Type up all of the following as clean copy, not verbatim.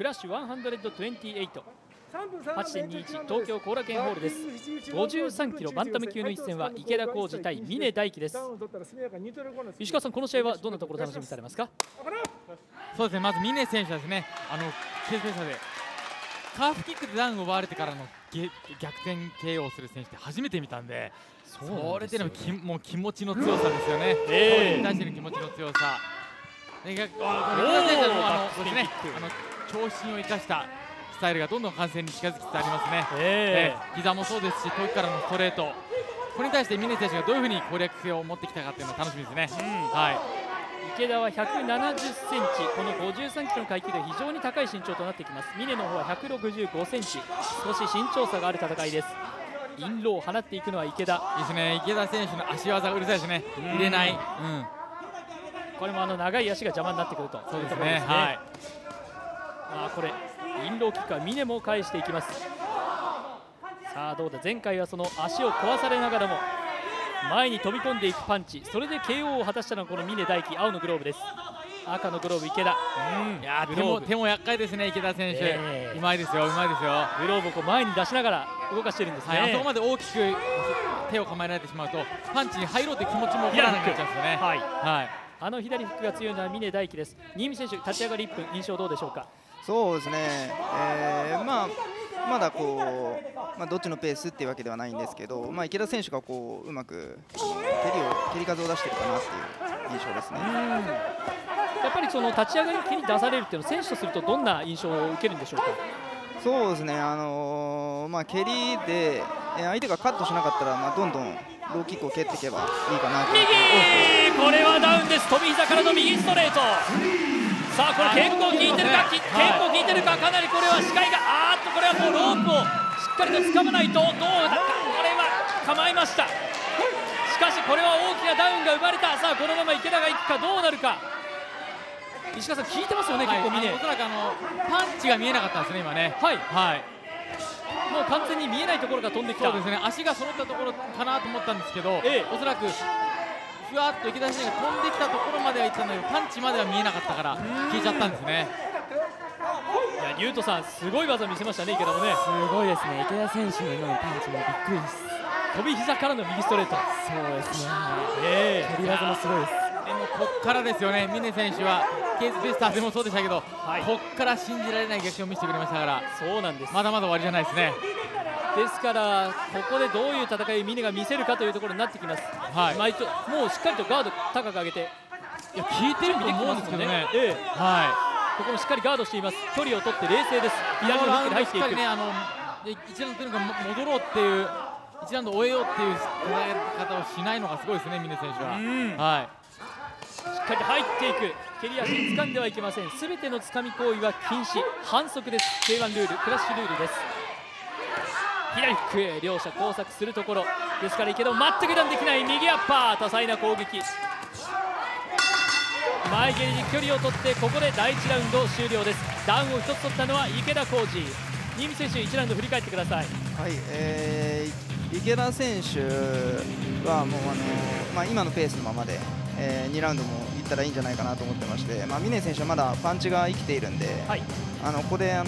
クラッシュ128。8.21 東京後楽園ホールです。53キロバンタム級の一戦は池田浩二対峰大輝です。石川さん、この試合はどんなところ楽しみにされますか？ そうですね、まず峰選手はですね、ケースペーサーでカーフキックでダウンを奪われてからの逆転 KO をする選手って初めて見たんで、それっていうのはもう気持ちの強さですよね。それに対しての気持ちの強さ。池田選手は長身を生かしたスタイルがどんどん完成に近づきつつありますね。膝もそうですし、遠くからのストレート、これに対して峰選手がどういうふうに攻略性を持ってきたかっていうのが楽しみですね。 池田は170センチ、この53キロの階級で非常に高い身長となってきます。峰の方は165センチ、少し身長差がある戦いです。インローを放っていくのは池田いいですね。池田選手の足技がうるさいですね。入れない、 これも長い足が邪魔になってくると。 そうですね。 これインローキックは峰も返していきます。さあどうだ、前回はその足を壊されながらも前に飛び込んでいくパンチ、それで KO を果たしたのはこの峰大輝。青のグローブです。赤のグローブ池田。 いや手も厄介ですね。池田選手、うまいですよ、うまいですよ。 グローブをこう前に出しながら動かしてるんですね。 あそこまで大きく手を構えられてしまうとパンチに入ろうという気持ちも起こらなくなっちゃうんですよね。 左フックが強いのは峰大輝です。新見選手、立ち上がり1分印象どうでしょうか？ そうですね、まだこう、どっちのペースっていうわけではないんですけど、池田選手がこううまく蹴り数を出してるかなっていう印象ですね。 やっぱりその立ち上がりに蹴り出されるっていうのは選手とするとどんな印象を受けるんでしょうか？ そうですね、蹴りで相手がカットしなかったら、どんどんローキックを蹴っていけばいいかなと。 右、これはダウンです。飛び膝からの右ストレート。さあこれ結構効いてるか、結構効いてるか、かなりこれは視界がこれはもうロープをしっかりと掴まないとどうだか。これは構えました。しかしこれは大きなダウンが生まれた。さあこのまま池田がいくかどうなるか。石川さん、効いてますよね、結構峰。 おそらくパンチが見えなかったんですね、今ね。 もう完全に見えないところが飛んできた。 そうですね、足が揃ったところかなと思ったんですけど、おそらくふわっと池田選手が飛んできたところまでは行ったんだけど、パンチまでは見えなかったから消えちゃったんですね。 いや、龍斗さん、すごい技見せましたね、池田もね。 すごいですね、池田選手の今のパンチもびっくりです。 飛び膝からの右ストレート。 そうですね、蹴り技もすごいです。 でもこっからですよね。峰選手はケースベスターでもそうでしたけど、こっから信じられない逆転を見せてくれましたから。 そうなんです、 まだまだ終わりじゃないですね。 ですからここでどういう戦いを峰が見せるかというところになってきます。もうしっかりとガード高く上げて、 効いてると思うんですけどね。 ここもしっかりガードしています。距離を取って冷静です。左のフックに入っていく。 1ラウンドとにかく戻ろうっていう、1ラウンド終えようっていう戦い方をしないのがすごいですね、峰選手は。 しっかり入っていく。蹴り足掴んではいけません。すべての掴み行為は禁止、反則です。K1 ルール、クラッシュルールです。左フック、両者交錯するところですから、池田も全く油断できない右アッパー、多彩な攻撃。前蹴りに距離を取って、ここで第1ラウンド終了です。ダウンを1つ取ったのは池田浩二。新見選手、1ラウンド振り返ってください。 池田選手はもう今のペースのままで、2ラウンドもいったらいいんじゃないかなと思ってまして、峰選手はまだパンチが生きているんで、ここで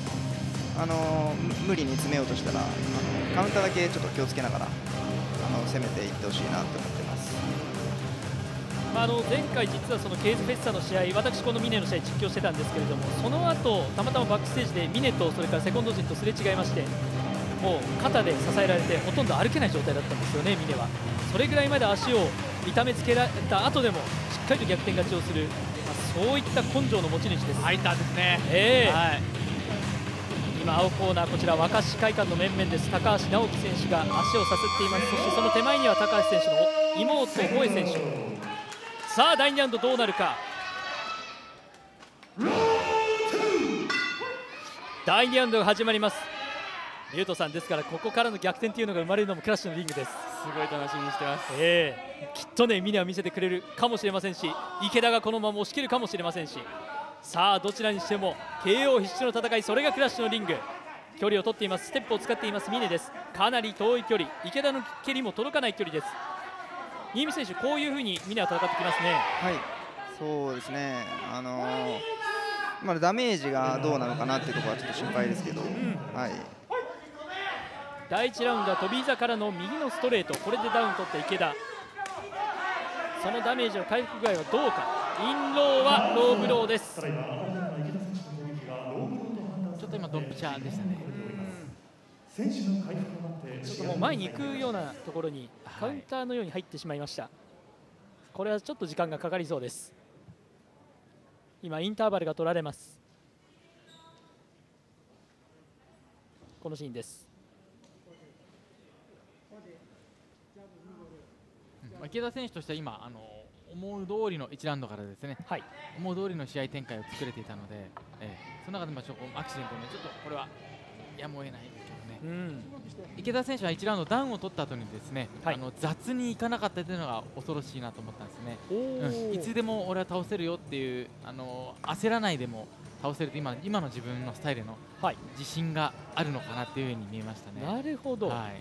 無理に詰めようとしたらカウンターだけちょっと気をつけながら攻めていってほしいなと思ってます。 前回、実はそのケーズフェスタの試合、私、この峰の試合実況してたんですけれども、その後たまたまバックステージで峰とそれからセコンド陣とすれ違いまして、もう肩で支えられてほとんど歩けない状態だったんですよね、峰は。それぐらいまで足を痛めつけられた後でもしっかりと逆転勝ちをする、そういった根性の持ち主です。 ファイターですね。 今、青コーナー、こちら若志会館の面々です。高橋直樹選手が足をさすっています。そしてその手前には高橋選手の妹、萌選手。さあ第2ラウンドどうなるか。第2ラウンドが始まります。龍斗さん、ですからここからの逆転というのが生まれるのもクラッシュのリングです。 すごい楽しみにしてます。 きっとね、峰は見せてくれるかもしれませんし、池田がこのまま押し切るかもしれませんし、さあどちらにしても KO 必至の戦い、それがクラッシュのリング。距離を取っています。ステップを使っています峰です。かなり遠い距離、池田の蹴りも届かない距離です。新見選手、こういうふうに峰は戦ってきますね。 そうですね、 まあ、ダメージがどうなのかなっていうところはちょっと心配ですけど、はい、 第1ラウンドは飛び膝からの右のストレート、これでダウン取った池田。そのダメージの回復具合はどうか。インローはローブローです。 ちょっと今ドンピシャでしたね。 ちょっともう前に行くようなところにカウンターのように入ってしまいました。これはちょっと時間がかかりそうです。今インターバルが取られます。このシーンです。 池田選手としては今思う通りの1ラウンドからですね、はい、思う通りの試合展開を作れていたので、その中でちょっとアクシデントね、ちょっとこれはやむを得ないですけどね、池田選手は1ラウンドダウンを取った後にですね、はい、雑にいかなかったというのが恐ろしいなと思ったんですね。いつでも俺は倒せるよっていう焦らないでも倒せると今の自分のスタイルの自信があるのかなっていうふうに見えましたね。 なるほど、 はい、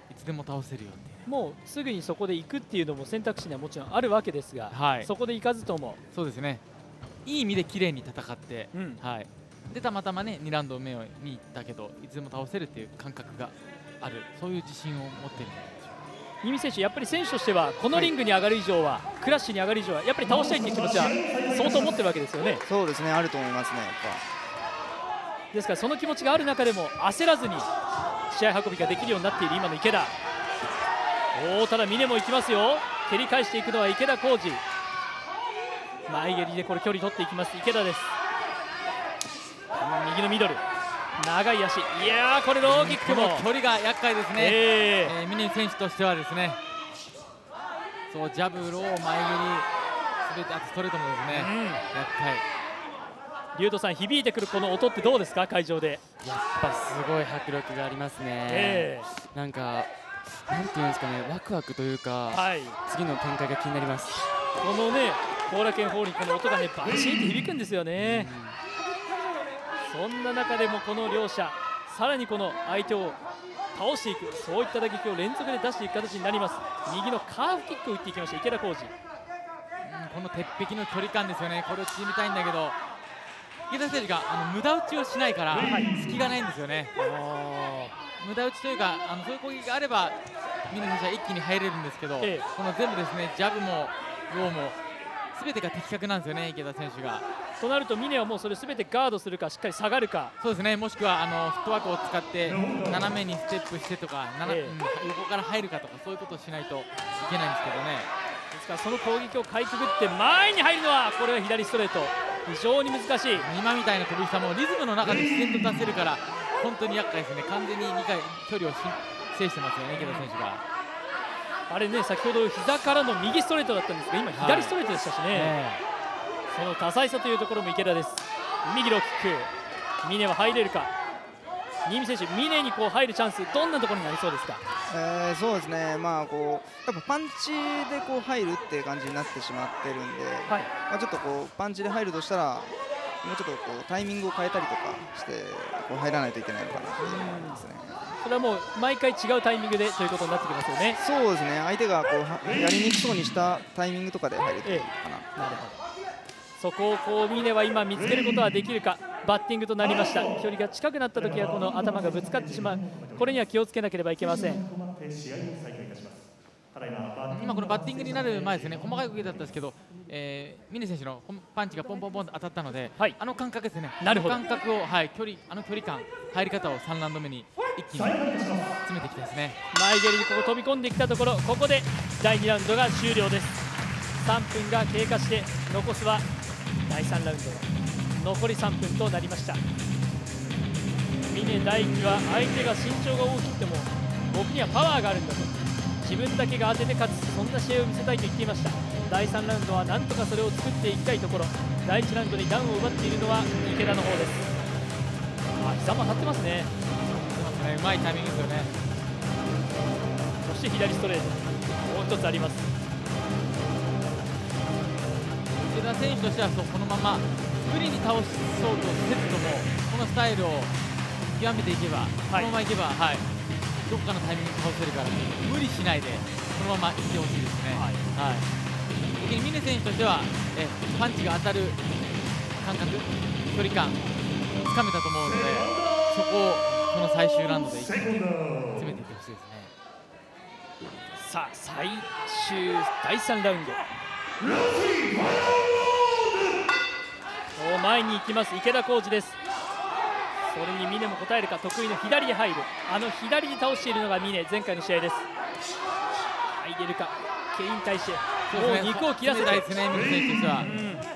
いつでも倒せるよっていう、 もうすぐにそこで行くっていうのも選択肢にはもちろんあるわけですが、はい、そこで行かずとも、 そうですね、いい意味で綺麗に戦って、はい、でたまたまね2ラウンド目に行ったけどいつでも倒せるっていう感覚がある、そういう自信を持っているんでしょう。 新見選手、やっぱり選手としてはこのリングに上がる以上は、クラッシュに上がる以上はやっぱり倒したいという気持ちは相当持ってるわけですよね。 そうですね、あると思いますね。やっぱですからその気持ちがある中でも焦らずに試合運びができるようになっている今の池田。ただ峰も行きますよ。蹴り返していくのは池田浩司。前蹴りでこれ距離取っていきます池田です。右のミドル、長い足、いやーこれローキックも距離が厄介ですね。峰選手としてはですね、そうジャブ、ロー、前蹴りすべて、あとストレートもですね、厄介。 龍斗さん、響いてくるこの音ってどうですか、会場で。 やっぱすごい迫力がありますね。なんかなんていうんですかね、ワクワクというか、はい、次の展開が気になります。 このね後楽園ホールにこの音がねバチンって響くんですよね。そんな中でもこの両者、さらにこの相手を倒していく、そういった打撃を連続で出していく形になります。右のカーフキックを打っていきました池田浩司。 この鉄壁の距離感ですよね。これを縮めたいんだけど池田選手が無駄打ちをしないから隙がないんですよね。無駄打ちというかそういう攻撃があれば峰選手は一気に入れるんですけど、この全部ですね、ジャブもローも全てが的確なんですよね、池田選手が。 となると峰はもうそれ全てガードするか、しっかり下がるか。 そうですね、もしくはフットワークを使って斜めにステップしてとか、横から入るかとか、そういうことをしないといけないんですけどね。 ですからその攻撃をかいくぐって前に入るのは、これは左ストレート、非常に難しい。 今みたいな飛び下もリズムの中で自然と出せるから本当に厄介ですね。完全に2回距離を制してますよね、池田選手が。 あれね、先ほど膝からの右ストレートだったんですが、今左ストレートでしたしね、その多彩さというところも池田です。右ローキック、峰は入れるか。新見選手、峰にこう入るチャンス、どんなところになりそうですか。 そうですね、まあこうやっぱパンチでこう入るっていう感じになってしまってるんで、はい、まあちょっとこうパンチで入るとしたら、もうちょっとこうタイミングを変えたりとかしてこう入らないといけないのかなと思いますね。 それはもう毎回違うタイミングでということになってきますよね。 そうですね、相手がこうやりにくそうにしたタイミングとかで入るといいかな。 なるほど。そこをこう峰は今見つけることはできるか。バッティングとなりました。距離が近くなった時はこの頭がぶつかってしまう、これには気をつけなければいけません。 今このバッティングになる前ですね、細かい動きだったんですけど、峰選手のパンチがポンポンポンと当たったので、はい、感覚ですね。なるほど。感覚を、はい、距離感、入り方を3ラウンド目に一気に詰めてきたですね。 前蹴りにここ飛び込んできたところ、ここで第2ラウンドが終了です。3分が経過して残すは第3ラウンド。残り3分となりました。峰大輝は相手が身長が大きくても僕にはパワーがあるんだと、自分だけが当てて勝つ、そんな試合を見せたいと言っていました。第3ラウンドはなんとかそれを作っていきたいところ。第1ラウンドにダウンを奪っているのは池田の方です。膝も張ってますね。 うまいタイミングですよね。 そして左ストレートもう一つあります。 池田選手としてはこのまま無理に倒そうとせずとも、このスタイルを極めていけば、このままいけば、はい、どこかのタイミングで倒せるから、無理しないでこのままいってほしいですね。はい、特に峰選手としてはパンチが当たる感覚、距離感つかめたと思うので、そこをこの最終ラウンドで詰めていってほしいですね。 さあ最終第3ラウンド、前に行きます池田浩司です。それに峰も応えるか、得意の左で入る、左で倒しているのが峰、前回の試合です。入れるか、ケインに対してもう肉を切らせたいですね、峰選手としては。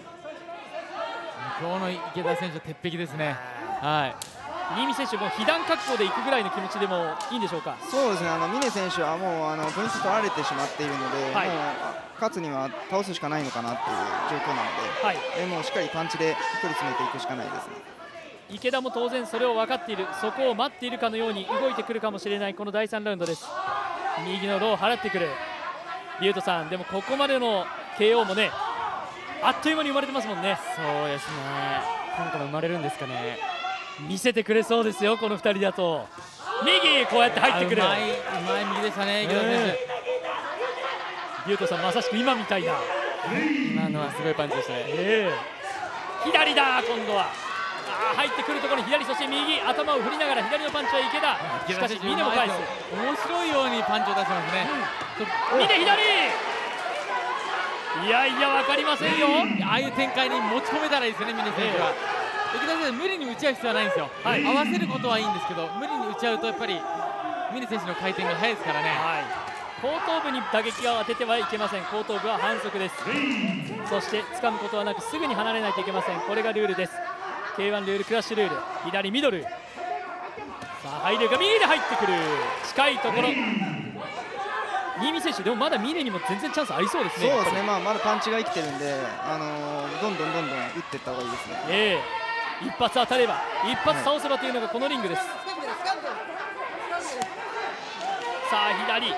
今日の池田選手は鉄壁ですね。 新見選手も被弾覚悟でいくぐらいの気持ちでもいいんでしょうか。 そうですね、峰選手はもうポイント取られてしまっているので、もう勝つには倒すしかないのかなっていう状況なので、もうしっかりパンチで距離詰めていくしかないですね。 池田も当然それを分かっている、そこを待っているかのように動いてくるかもしれないこの第3ラウンドです。右のローを払ってくる龍斗さん、でもここまでの KO もね、あっという間に生まれてますもんね。 そうですね、今回も生まれるんですかね。 見せてくれそうですよ、この2人だと。右、こうやって入ってくる。 うまい右でしたね、池田選手。 龍斗さん、まさしく今みたいな。 今のはすごいパンチでしたね。 左だ、今度は。入ってくるところに左、そして右、頭を振りながら左のパンチは池田。しかし峰も返す。 面白いようにパンチを出してますね。 峰左、いやいや分かりませんよ。 ああいう展開に持ち込めたらいいですよね、峰選手は。池田選手、無理に打ち合う必要はないんですよ。合わせることはいいんですけど、無理に打ち合うとやっぱり峰選手の回転が速いですからね。 後頭部に打撃を当ててはいけません。後頭部は反則です。そして掴むことはなくすぐに離れないといけません。これがルールです。 K1 ルール、クラッシュルール。左ミドル、さあ入るが右で入ってくる。近いところ、新見選手でもまだ峰にも全然チャンスありそうですね。 そうですね、まだパンチが生きてるんで、どんどん打っていった方がいいですね。 一発当たれば、一発倒せばというのがこのリングです。さあ左、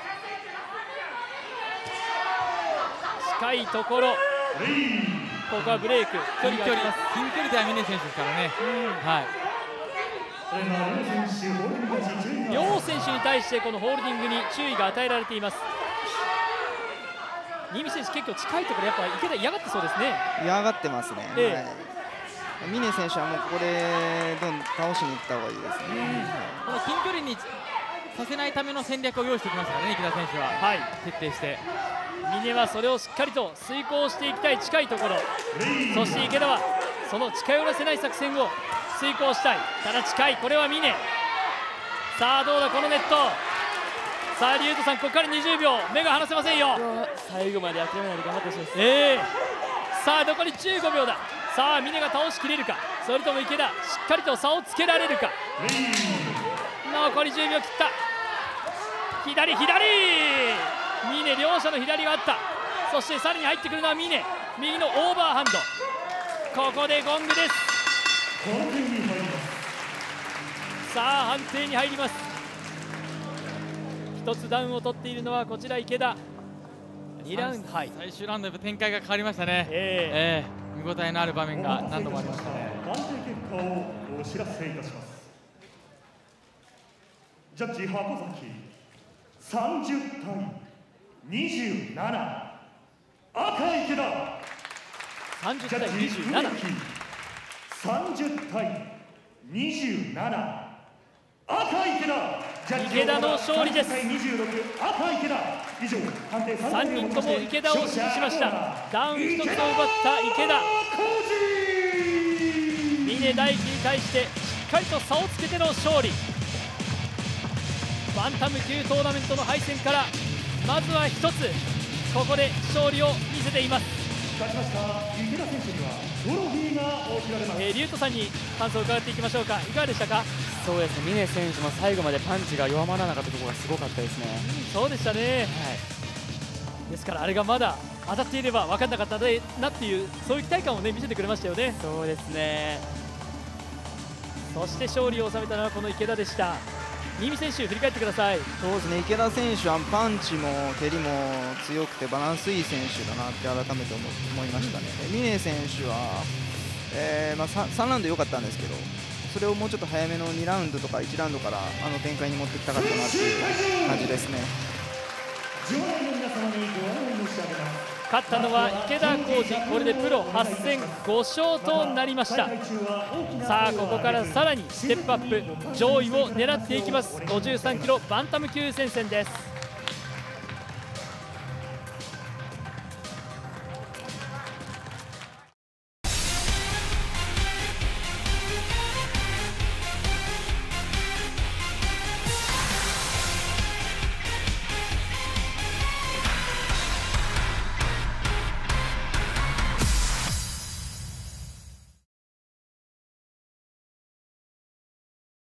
近いところ、ここはブレイク、近距離では峰選手ですからね。 両選手に対してこのホールディングに注意が与えられています。新見選手、結構近いところ、やっぱ池田嫌がってそうですね。 嫌がってますね。峰選手はもうここでどんどん倒しにいった方がいいですね。 この近距離にさせないための戦略を用意してきましたからね、池田選手は。徹底して。 峰はそれをしっかりと遂行していきたい、近いところ。そして池田はその近寄らせない作戦を遂行したい。ただ近い、これは峰。さあどうだこのネット。さあ龍斗さん、ここから20秒、目が離せませんよ。 最後まで諦めないで頑張ってほしいです。 さあ残り15秒だ。さあ峰が倒しきれるか、それとも池田しっかりと差をつけられるか。残り10秒切った。左峰、両者の左があった。そしてさらに入ってくるのは峰、右のオーバーハンド。ここでゴングです。さあ判定に入ります。一つダウンを取っているのはこちら池田。2ラウンド、 最終ラウンドで展開が変わりましたね。見応えのある場面が何度もありましたね。 判定結果をお知らせいたします。ジャッジ箱崎30対27、赤池田。 30対27、 30対27、赤池田。 池田の勝利です。3人とも池田を支持しました。ダウン1つを奪った池田。峰大輝に対してしっかりと差をつけての勝利。バンタム級トーナメントの敗戦からまずは1つ、ここで勝利を見せています。 勝ちました池田選手にはトロフィーが贈られます。 龍斗さんに感想を伺っていきましょうか。いかがでしたか。 そうですね、峰選手も最後までパンチが弱まらなかったところがすごかったですね。 そうでしたね。ですからあれがまだ当たっていれば分かんなかったなっていう、そういう期待感をね見せてくれましたよね。 そうですね。 そして勝利を収めたのはこの池田でした。新見選手、振り返ってください。 そうですね、池田選手はパンチも蹴りも強くてバランスいい選手だなって改めて思いましたね。峰選手は、3ラウンド良かったんですけど、それをもうちょっと早めの2ラウンドとか1ラウンドから展開に持ってきたかったなっていう感じですね。 場内の皆様にご案内申し上げます。 勝ったのは池田浩司、これでプロ8戦5勝となりました。さあここからさらにステップアップ、上位を狙っていきます。53キロバンタム級戦線です。